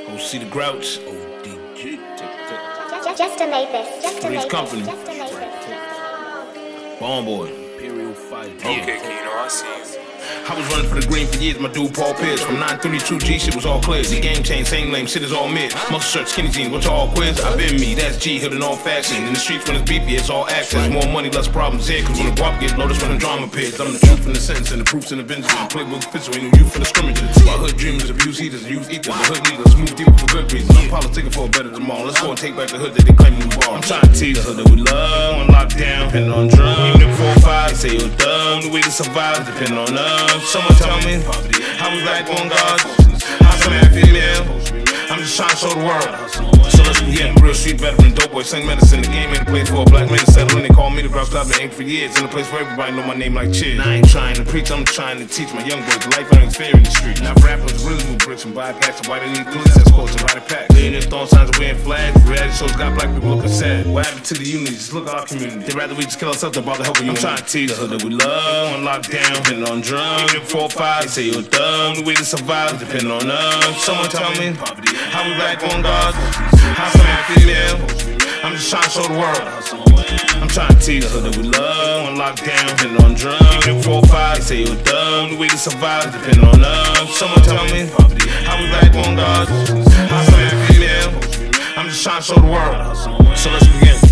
OC the Grouch. ODG. Just to make this. Just to Three's make Company. this. Just to make this. Bomb Boy. Imperial Fight. Okay, Keno, I see you. I was running for the green for years, my dude Paul Pierce. From 932 G, shit was all clear. The game changed, same lame, shit is all mid. Muscle shirt, skinny jeans, what y'all quiz? I been me, that's G, hood and all fashion. In the streets when it's beefy, it's all access. More money, less problems here. Cause when the guap get low, that's when the drama appears. I'm the truth in the sentence and the proofs in the Benjamin. Playbook fits, ain't no youth for the scrimmages. My hood dreamers, abuse heaters, youth eaters. The hood leaders, move deep for good reasons. I'm politicking for a better tomorrow. Let's go and take back the hood that they claim we bought. I'm trying to teach the hood that we love, on lockdown, depending on drugs. Even if 4 or 5, they say you're dumb. The way to survive, depending on us. Someone tell me how we like on God, how's a man female? I'm just trying to show the world. So let's begin. Real street veteran, dope boy, sing medicine. The game ain't a place for a black man to settle. When they call me the Grouch, I've been ink for years. In a place where everybody know my name like Chiz. I ain't trying to preach, I'm trying to teach my young boys the life I ain't fair in the street. Now rappers really move bricks and buy packs. Why they need police escorts and ride a pack? They ain't throwing signs of wearing flags. Reality shows got black people looking sad. What happened to the unity? Just look at our community. They'd rather we just kill ourselves than bother helping you. I'm trying to teach the hood that we love, on lockdown, depending on drugs. Even if 4 or 5, they say you're dumb. The way to survive, depending on us. Someone tell me how we like on God, how's a man female? I'm just trying to show the world. I'm trying to teach the hood that we love, on lockdown, depending on drugs. Even if 4 or 5, they say you're dumb. The way to survive, depending on us. Someone tell me how we like on God, how's a man female? I'm just trying to show the world. So let's begin.